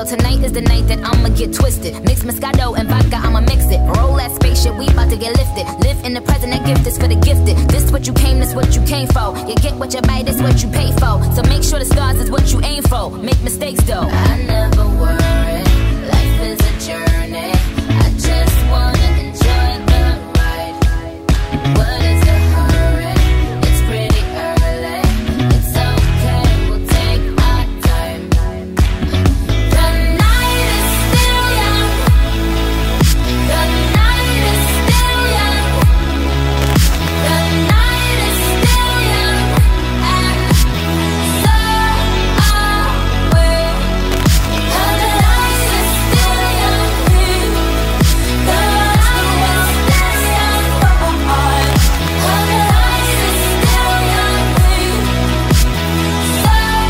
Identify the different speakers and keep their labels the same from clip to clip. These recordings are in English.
Speaker 1: tonight is the night that I'ma get twisted. Mix Moscato and vodka, I'ma mix it. Roll that spaceship, we about to get lifted. Live in the present, that gift is for the gifted. This what you came, this what you came for. You get what you buy, this what you pay for. So make sure the stars is what you aim for. Make mistakes though, I never worry. Life is a journey. I just wanna enjoy the ride. What is a hurry? It's pretty early. It's okay, we'll take our time. The night is still young. The night is still young. The night is still young. And so are we. The night is still young. The night is still young. The night is still young. So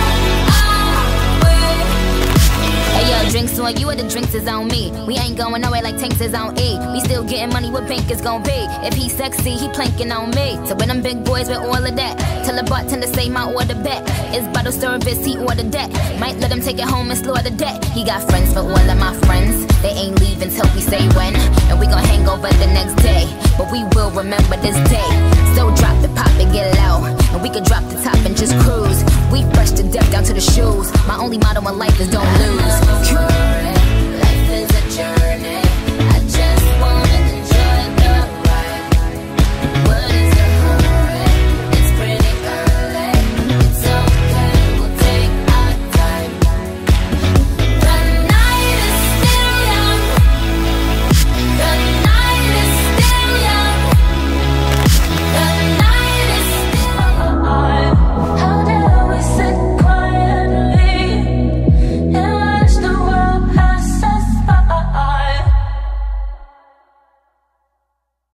Speaker 1: are we. Hey yo, drinks on you or the drinks is on me. We ain't going nowhere like tanks is on E. We still getting money, what bank is gon' be? If he sexy, he planking on me. So when them big boys with all of that, tell the bartender say my order back. It's bottle service, he ordered that. Might let him take it home and slaughter that. He got friends for all of my friends. They ain't leaving till we say when. And we gon' hang over the next day, but we will remember this day.